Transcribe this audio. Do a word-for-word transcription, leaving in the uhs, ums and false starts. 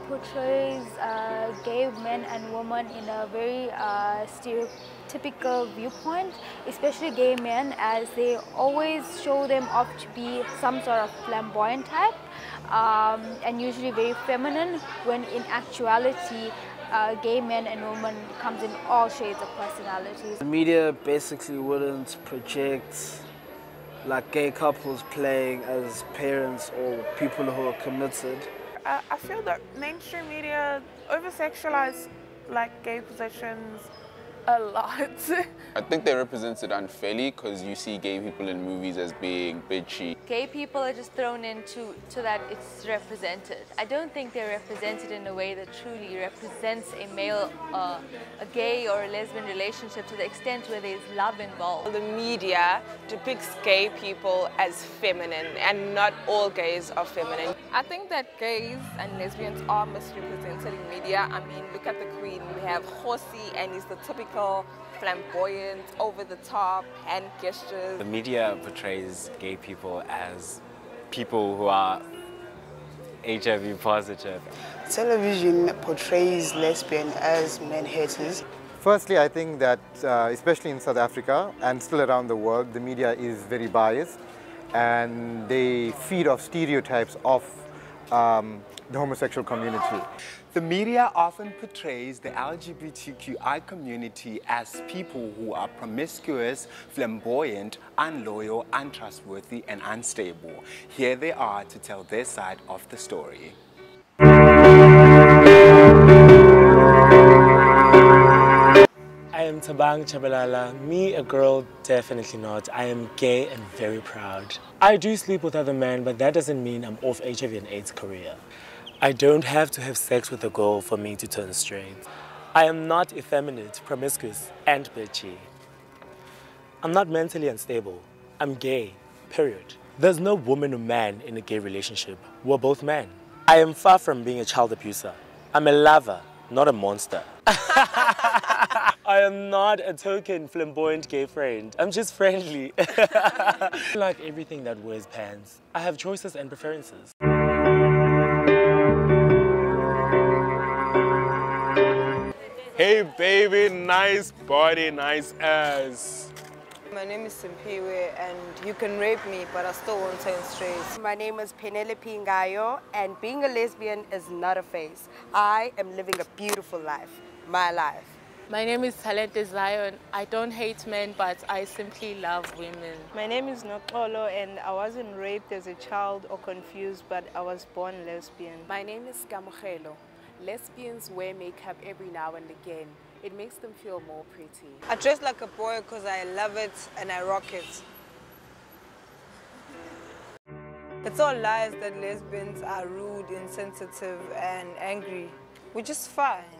portrays uh, gay men and women in a very uh, stereotypical viewpoint, especially gay men, as they always show them off to be some sort of flamboyant type um, and usually very feminine, when in actuality uh, gay men and women comes in all shades of personalities. The media basically wouldn't project like gay couples playing as parents or people who are committed. I, I feel that mainstream media over-sexualize like gay positions a lot. I think they represent it unfairly because you see gay people in movies as being bitchy. Gay people are just thrown into so that it's represented. I don't think they're represented in a way that truly represents a male, uh, a gay or a lesbian relationship to the extent where there's love involved. The media depicts gay people as feminine, and not all gays are feminine. I think that gays and lesbians are misrepresented in media. I mean, look at the Queen. We have Horsey, and he's the typical flamboyant, over-the-top hand gestures. The media portrays gay people as people who are H I V positive. Television portrays lesbian as men-haters. Firstly, I think that uh, especially in South Africa and still around the world, the media is very biased and they feed off stereotypes of um, the homosexual community. The media often portrays the L G B T Q I community as people who are promiscuous, flamboyant, unloyal, untrustworthy, and unstable. Here they are to tell their side of the story. I am Tabang Chabalala. Me, a girl, definitely not. I am gay and very proud. I do sleep with other men, but that doesn't mean I'm off H I V and AIDS career. I don't have to have sex with a girl for me to turn straight. I am not effeminate, promiscuous, and bitchy. I'm not mentally unstable. I'm gay, period. There's no woman or man in a gay relationship. We're both men. I am far from being a child abuser. I'm a lover, not a monster. I am not a token flamboyant gay friend. I'm just friendly. I like everything that wears pants. I have choices and preferences. Hey baby, nice body, nice ass. My name is Mthembu, and you can rape me, but I still won't turn straight. My name is Penelope Ngayo, and being a lesbian is not a phase. I am living a beautiful life, my life. My name is Talente Zion. I don't hate men, but I simply love women. My name is Nokolo, and I wasn't raped as a child or confused, but I was born lesbian. My name is Kamogelo. Lesbians wear makeup every now and again. It makes them feel more pretty. I dress like a boy because I love it and I rock it. It's all lies that lesbians are rude, insensitive, and angry, which is fine.